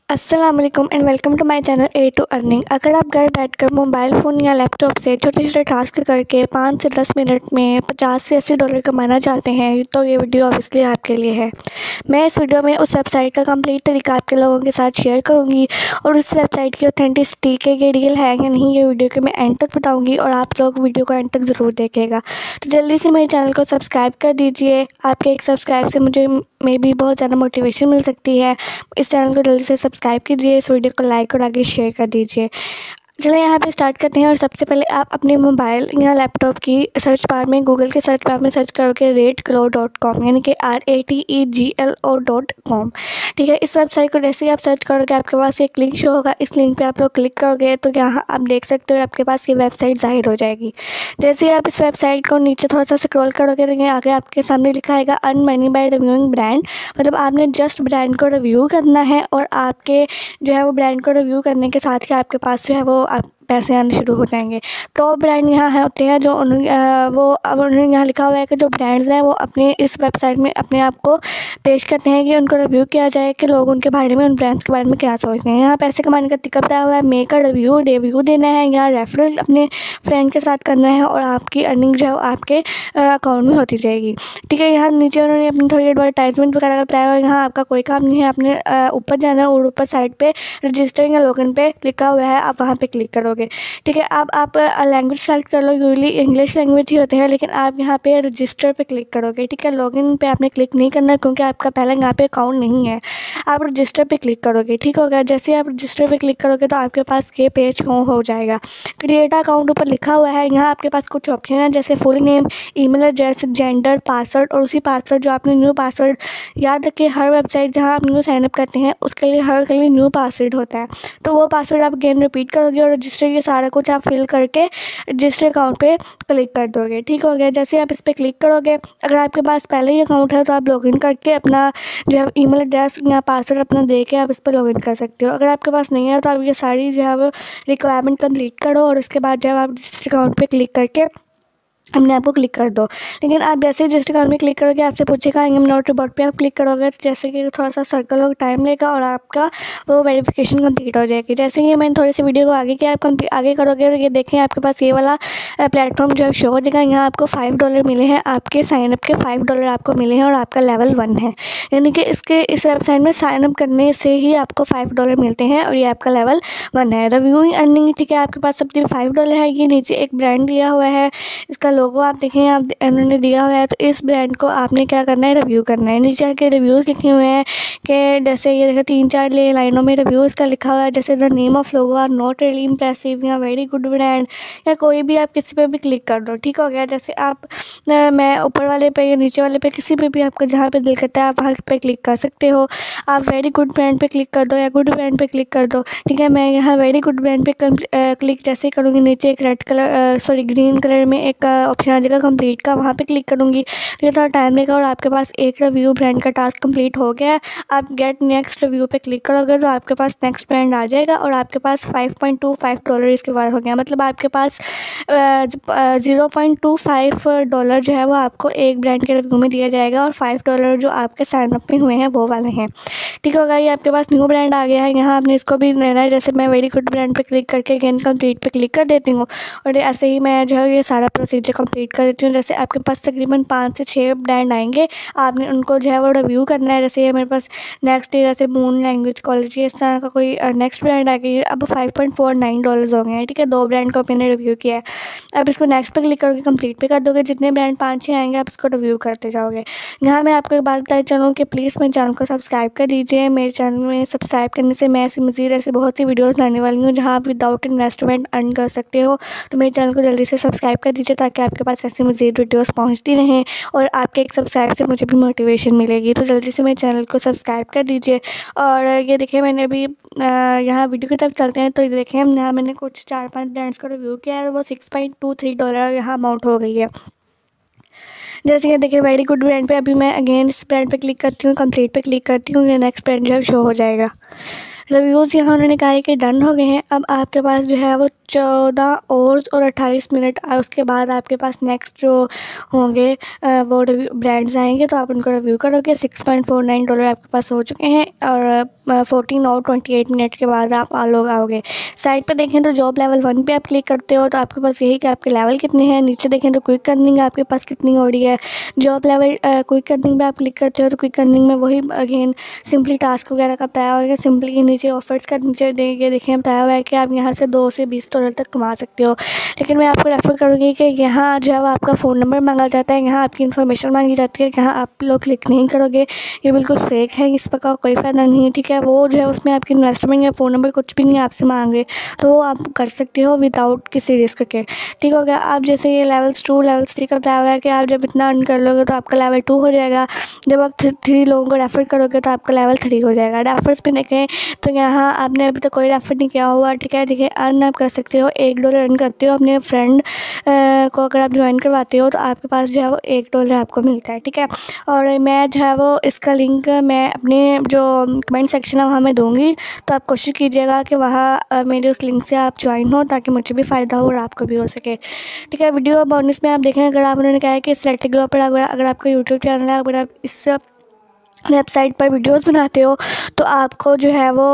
अस्सलाम वालेकुम and welcome to my channel A to earning. अगर आप घर बैठकर मोबाइल फ़ोन या लैपटॉप से छोटे छोटे टास्क करके 5 से 10 मिनट में 50 से 80 डॉलर कमाना चाहते हैं तो ये वीडियो ऑब्वियसली आपके लिए है। मैं इस वीडियो में उस वेबसाइट का कंप्लीट तरीका आपके लोगों के साथ शेयर करूंगी और उस वेबसाइट की ऑथेंटिसिटी के ये रियल है या नहीं ये वीडियो के मैं एंड तक बताऊँगी और आप लोग वीडियो को एंड तक ज़रूर देखेगा। तो जल्दी से मेरे चैनल को सब्सक्राइब कर दीजिए। आपके एक सब्सक्राइब से मुझे भी बहुत ज़्यादा मोटिवेशन मिल सकती है। इस चैनल को जल्दी से सब्सक्राइब कीजिए, इस वीडियो को लाइक और आगे शेयर कर दीजिए। चलिए यहाँ पे स्टार्ट करते हैं। और सबसे पहले आप अपने मोबाइल या लैपटॉप की सर्च बार में गूगल के सर्च बार में सर्च करोगे RateGlow.com यानी कि RATEGLO.com। ठीक है, इस वेबसाइट को जैसे ही आप सर्च करोगे आपके पास एक लिंक शो होगा। इस लिंक पे आप लोग क्लिक करोगे तो यहाँ आप देख सकते हो आपके पास ये वेबसाइट ज़ाहिर हो जाएगी। जैसे ही आप इस वेबसाइट को नीचे थोड़ा सा स्क्रॉल करोगे तो ये आगे आपके सामने लिखा आएगा earn money by reviewing brand. मतलब आपने जस्ट ब्रांड को रिव्यू करना है और आपके जो है वो ब्रांड को रिव्यू करने के साथ ही आपके पास जो है वो आप पैसे आने शुरू हो जाएंगे। टॉप ब्रांड यहाँ है होते हैं जो उन्होंने यहाँ लिखा हुआ है कि जो ब्रांड्स हैं वो अपने इस वेबसाइट में अपने आप को पेश करते हैं कि उनको रिव्यू किया जाए कि लोग उनके बारे में उन ब्रांड्स के बारे में क्या सोचते हैं। यहाँ पैसे कमाने का तरीका बताया हुआ है, मेक अ रिव्यू देना है, यहाँ रेफरल अपने फ्रेंड के साथ करना है और आपकी अर्निंग जो है वो आपके अकाउंट में होती जाएगी। ठीक है, यहाँ नीचे उन्होंने अपनी थोड़ी एडवर्टाइजमेंट वगैरह बताया हुआ है। यहाँ आपका कोई काम नहीं है, आपने ऊपर जाना है और ऊपर साइड पे रजिस्टर या लॉगिन पे लिखा हुआ है, आप वहाँ पे क्लिक करोगे। ठीक है, अब आप लैंग्वेज सेलेक्ट कर लो, यूजली इंग्लिश लैंग्वेज ही होते हैं लेकिन आप यहाँ पे रजिस्टर पे क्लिक करोगे। ठीक है, लॉगिन पे आपने क्लिक नहीं करना क्योंकि आपका पहले यहाँ पे अकाउंट नहीं है। आप रजिस्टर पे क्लिक करोगे। ठीक हो गया, जैसे आप रजिस्टर पे क्लिक करोगे तो आपके पास ये पेज हो जाएगा। क्रिएट अकाउंट ऊपर लिखा हुआ है, यहाँ आपके पास कुछ ऑप्शन है जैसे full name, email address, gender, password और उसी पासवर्ड जो आपने न्यू पासवर्ड याद रखिए। हर वेबसाइट जहाँ आप न्यू साइनअप करते हैं उसके लिए के लिए न्यू पासवर्ड होता है, तो वो पासवर्ड आप अगेन रिपीट करोगे और रजिस्टर ये सारा कुछ आप फिल करके रजिस्टर अकाउंट पे क्लिक कर दोगे। ठीक हो गया, जैसे आप इस पर क्लिक करोगे अगर आपके पास पहले ही अकाउंट है तो आप लॉगिन करके अपना जो है ईमेल एड्रेस या पासवर्ड अपना दे के आप इस पर लॉगिन कर सकते हो। अगर आपके पास नहीं है तो आप ये सारी जो है वो रिक्वायरमेंट कंप्लीट करो और उसके बाद जब आप रजिस्टर अकाउंट पे क्लिक करके अपने आप को क्लिक कर दो। लेकिन आप जैसे ही रजिस्टर अकाउंट में क्लिक करोगे आपसे पूछेगा आई एम नॉट रोबोट पे आप क्लिक करोगे तो जैसे कि थोड़ा सा सर्कल और टाइम लेगा और आपका वो वेरिफिकेशन कंप्लीट हो जाएगी। जैसे ही मैंने थोड़ी सी वीडियो को आगे किया, आप आगे करोगे तो ये देखें आपके पास ये वाला प्लेटफॉर्म जो है शो हो जाएगा। यहाँ आपको $5 मिले हैं, आपके साइनअप के $5 आपको मिले हैं और आपका लेवल 1 है, यानी कि इस वेबसाइट में साइनअप करने से ही आपको $5 मिलते हैं और ये आपका लेवल 1 है। रिव्यूइंग अर्निंग, ठीक है, आपके पास सबसे $5 है। ये नीचे एक ब्रांड दिया हुआ है, इसका लोगो आप देखें आप उन्होंने दिया हुआ है, तो इस ब्रांड को आपने क्या करना है, रिव्यू करना है। नीचे के रिव्यूज़ लिखे हुए हैं कि जैसे ये देखो 3-4 लाइनों में रिव्यूज़ का लिखा हुआ है जैसे the name of logo are not really impressive या वेरी गुड ब्रांड या कोई भी आप किसी पे भी क्लिक कर दो। ठीक हो गया, जैसे आप मैं ऊपर वाले पे या नीचे वाले पे किसी पे भी आपका जहाँ पे दिल करता है आप वहाँ पे क्लिक कर सकते हो। आप वेरी गुड ब्रांड पे क्लिक कर दो या गुड ब्रांड पे क्लिक कर दो। ठीक है, मैं यहाँ वेरी गुड ब्रांड पे क्लिक जैसे ही करूँगी नीचे एक ग्रीन कलर में एक ऑप्शन आ जाएगा कंप्लीट का, वहाँ पे क्लिक करूँगी तो ये थोड़ा टाइम लेगा और आपके पास एक रिव्यू ब्रांड का टास्क कंप्लीट हो गया है। आप गेट नेक्स्ट रिव्यू पे क्लिक करोगे तो आपके पास नेक्स्ट ब्रांड आ जाएगा और आपके पास $5.25 इसके बाद हो गया। मतलब आपके पास $0.25 जो है वो आपको एक ब्रांड के रिव्यू में दिया जाएगा और $5 जो आपके साइनअप में हुए हैं वो वाले हैं। ठीक होगा, ये आपके पास न्यू ब्रांड आ गया है। यहाँ आपने इसको भी लेना है, जैसे मैं वेरी गुड ब्रांड पे क्लिक करके अगेन कंप्लीट पे क्लिक कर देती हूँ और ऐसे ही मैं जो है ये सारा प्रोसीजर कंप्लीट कर देती हूँ। जैसे आपके पास तकरीबन 5 से 6 ब्रांड आएंगे, आपने उनको जो है वो रिव्यू करना है। जैसे ये मेरे पास नेक्स्ट जैसे मून लैंग्वेज कॉलेज इस तरह का कोई नेक्स्ट ब्रांड आ गई, अब $5.49 हो गए हैं। ठीक है, 2 ब्रांड को मैंने रिव्यू किया है। अब इसको नेक्स्ट पे क्लिक करोगे कंप्लीट पे कर दोगे, जितने ब्रांड 5-6 आएंगे आप इसको रिव्यू करते जाओगे। यहाँ मैं आपको एक बात बताना चाहूँ कि प्लीज़ मेरे चैनल को सब्सक्राइब कर दीजिए। मेरे चैनल में सब्सक्राइब करने से मैं मज़ीद ऐसी बहुत सी वीडियोस लाने वाली हूँ जहाँ आप विदाउट इन्वेस्टमेंट अर्न कर सकते हो। तो मेरे चैनल को जल्दी से सब्सक्राइब कर दीजिए ताकि आपके पास ऐसी मज़ीद वीडियोस पहुँचती रहें और आपके एक सब्सक्राइब से मुझे भी मोटिवेशन मिलेगी। तो जल्दी से मेरे चैनल को सब्सक्राइब कर दीजिए। और ये देखिए मैंने अभी यहाँ वीडियो की तरफ चलते हैं तो ये देखें यहाँ मैंने कुछ 4-5 ब्रांड्स का रिव्यू किया है, वो $6.23 यहाँ अमाउंट हो गई है। जैसे कि देखिए वेरी गुड ब्रांड पे अभी मैं अगेन इस ब्रांड पे क्लिक करती हूँ, कंप्लीट पे क्लिक करती हूँ, ये नेक्स्ट ब्रांड जो शो हो जाएगा। रिव्यूज़ यहाँ उन्होंने कहा है कि डन हो गए हैं। अब आपके पास जो है वो 14 और 28 मिनट उसके बाद आपके पास नेक्स्ट जो होंगे वो ब्रांड्स आएंगे, तो आप उनको रिव्यू करोगे। $6.49 आपके पास हो चुके हैं और 14 और 28 मिनट के बाद आप लोग आओगे। साइड पे देखें तो जॉब लेवल 1 पे आप क्लिक करते हो तो आपके पास यही कि आपके लेवल कितने हैं। नीचे देखें तो क्विक अर्निंग आपके पास कितनी हो रही है। जॉब लेवल क्विक अर्निंग पे आप क्लिक करते हो तो क्विक अर्निंग में वही अगेन सिंपली टास्क वगैरह का बताया हुआ है। सिंपली के नीचे ऑफर्स का नीचे देखें बताया हुआ है कि आप यहाँ से $2 से $20 तक कमा सकते हो। लेकिन मैं आपको रेफ़र करूँगी कि यहाँ जो है वो आपका फ़ोन नंबर मांगा जाता है, यहाँ आपकी इन्फॉर्मेशन मांगी जाती है, यहाँ आप लोग क्लिक नहीं करोगे। ये बिल्कुल फेक है, इस पर का कोई फ़ायदा नहीं है, ठीक है। वो जो है उसमें आपकी इन्वेस्टमेंट या फ़ोन नंबर कुछ भी नहीं आपसे मांग रहे, तो वो आप कर सकते हो विदाउट किसी रिस्क के, ठीक हो गया। आप जैसे ये लेवल्स 2 लेवल्स 3 का बताया हुआ है कि आप जब इतना अर्न कर लोगे तो आपका लेवल 2 हो जाएगा। जब आप 3 लोगों को रेफ़र करोगे तो आपका लेवल 3 हो जाएगा। रेफर्स पे देखें तो यहाँ आपने अभी तक कोई रेफ़र नहीं किया हुआ, ठीक है। देखिए अर्न आप कर सकते हो, $1 अर्न करते हो अपने फ्रेंड को अगर आप ज्वाइन करवाते हो तो आपके पास जो है वो $1 आपको मिलता है, ठीक है। और मैं जो है वो इसका लिंक मैं अपने जो कमेंट सेक्शन है वहाँ मैं दूँगी, तो आप कोशिश कीजिएगा कि वहाँ मेरे उस लिंक से आप ज्वाइन हो ताकि मुझे भी फ़ायदा हो और आपको भी हो सके, ठीक है। वीडियो बोनस में आप देखें अगर आप उन्होंने कहा है कि सिलेक्ट ग्रो पर अगर आपका यूट्यूब चैनल है, अगर आप इस वेबसाइट पर वीडियोस बनाते हो तो आपको जो है वो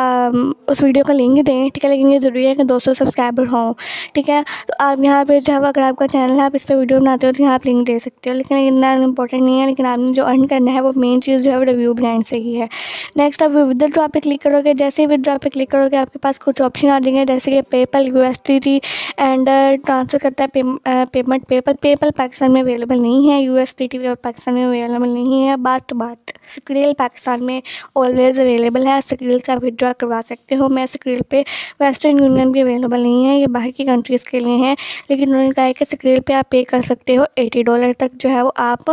उस वीडियो का लिंक दें, ठीक है। लेकिन ये ज़रूरी है कि 200 सब्सक्राइबर हों, ठीक है। तो आप यहाँ पे जो है अगर आपका चैनल है आप इस पर वीडियो बनाते हो तो यहाँ आप लिंक दे सकते हो, लेकिन इतना इंपॉर्टेंट नहीं है। लेकिन आपने जो अर्न करना है वो मेन चीज़ जो है वो रिव्यू ब्रांड से ही है। नेक्स्ट आप विदड्रॉ पे क्लिक करोगे, जैसे ही विदड्रॉ पे क्लिक करोगे आपके पास कुछ ऑप्शन आ जाएंगे, जैसे कि पेपल USDT एंड ट्रांसफ़र करता है पेमेंट पेपल पाकिस्तान में अवेलेबल नहीं है, USDT पाकिस्तान में अवेलेबल नहीं है। बात तो बात स्क्रिल पाकिस्तान में ऑलवेज़ अवेलेबल है, स्क्रिल से आप विड्रॉ करवा सकते हो। मैं स्क्रिल पे वेस्टर्न यूनियन भी अवेलेबल नहीं है, ये बाहर की कंट्रीज़ के लिए हैं। लेकिन उन्होंने कहा है कि स्क्रिल पे आप पे कर सकते हो $80 तक जो है वो आप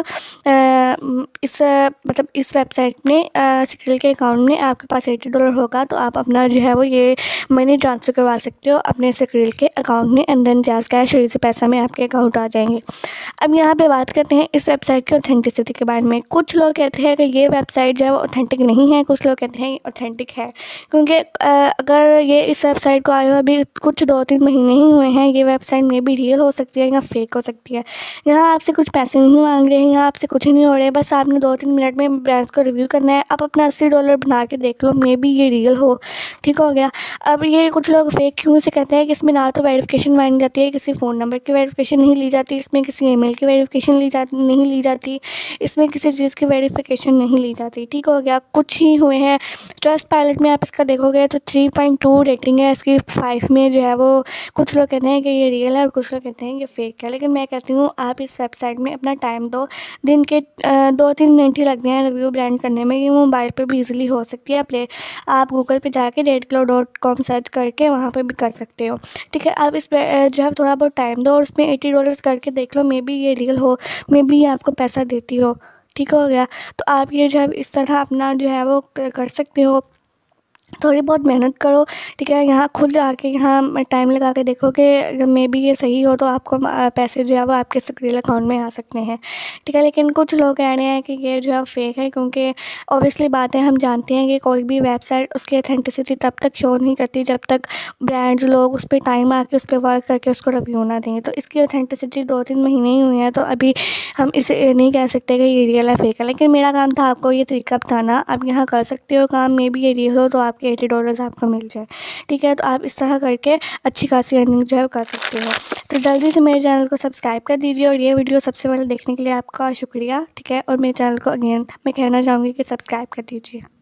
इस वेबसाइट में स्क्रिल के अकाउंट में आपके पास $80 होगा तो आप अपना जो है वो ये मनी ट्रांसफ़र करवा सकते हो अपने स्क्रिल के अकाउंट में एंड देन जैज़ कैश से पैसा में आपके अकाउंट आ जाएंगे। अब यहाँ पे बात करते हैं इस वेबसाइट की ऑथेंटिसिटी के बारे में। कुछ लोग कहते हैं कि ये वेबसाइट जो है वो ऑथेंटिक नहीं है, कुछ लोग कहते हैं ये ऑथेंटिक है, क्योंकि अगर ये इस वेबसाइट को आए हुए अभी कुछ 2-3 महीने ही हुए हैं, ये वेबसाइट मे बी रियल हो सकती है या फेक हो सकती है। यहाँ आपसे कुछ पैसे नहीं मांग रहे हैं, यहाँ आपसे कुछ नहीं हो रहे, बस आपने 2-3 मिनट में ब्रांड्स को रिव्यू करना है। आप अपना $80 बना के देख लो, मे बी ये रियल हो, ठीक हो गया। अब ये कुछ लोग फेक क्यों से कहते हैं कि इसमें ना तो वेरिफिकेशन मांगी जाती है, किसी फ़ोन नंबर की वेरिफिकेशन नहीं ली जाती, इसमें किसी ईमेल की वेरिफिकेशन नहीं ली जाती, इसमें किसी चीज़ की वेरिफिकेशन नहीं ली जाती, ठीक हो गया। कुछ ही हुए हैं। ट्रस्ट पायलट में आप इसका देखोगे तो 3.2 रेटिंग है इसकी, 5 में जो है वो कुछ लोग कहते हैं कि ये रियल है और कुछ लोग कहते हैं कि फ़ेक है। लेकिन मैं कहती हूँ आप इस वेबसाइट में अपना टाइम दो, दिन के 2-3 मिनट ही लगते हैं रिव्यू ब्रांड करने में, ये मोबाइल पर भी ईजिली हो सकती है। आप गूगल पे जाके redclaw.com सर्च करके वहाँ पे भी कर सकते हो, ठीक है। आप इस पर जो है थोड़ा बहुत टाइम दो और उसमें $80 करके देख लो, मे बी ये रियल हो, मे बी ये आपको पैसा देती हो, ठीक हो गया। तो आप ये जो है इस तरह अपना जो है वो कर सकते हो। थोड़ी बहुत मेहनत करो, ठीक है। यहाँ खुद आके यहाँ टाइम लगा के देखो कि अगर मे बी ये सही हो तो आपको पैसे जो है वो आपके स्क्रिल अकाउंट में आ सकते हैं, ठीक है। लेकिन कुछ लोग कह रहे हैं कि ये जो है फेक है, क्योंकि ऑब्वियसली बात है, हम जानते हैं कि कोई भी वेबसाइट उसकी ऑथेंटिसिटी तब तक शो नहीं करती जब तक ब्रांड्स लोग उस पर टाइम आके उस पर वर्क करके उसको रिव्यू ना दें। तो इसकी ऑथेंटिसिटी 2-3 महीने ही हुए हैं, तो अभी हम इसे नहीं कह सकते कि ये रियल है फेक है। लेकिन मेरा काम था आपको ये तरीका बताना, आप यहाँ कर सकते हो काम, मे बी ये रियल हो तो आपके $80 आपको मिल जाए, ठीक है। तो आप इस तरह करके अच्छी खासी अर्निंग जो है कर सकते हो। तो जल्दी से मेरे चैनल को सब्सक्राइब कर दीजिए और ये वीडियो सबसे पहले देखने के लिए आपका शुक्रिया, ठीक है। और मेरे चैनल को अगेन मैं कहना चाहूँगी कि सब्सक्राइब कर दीजिए।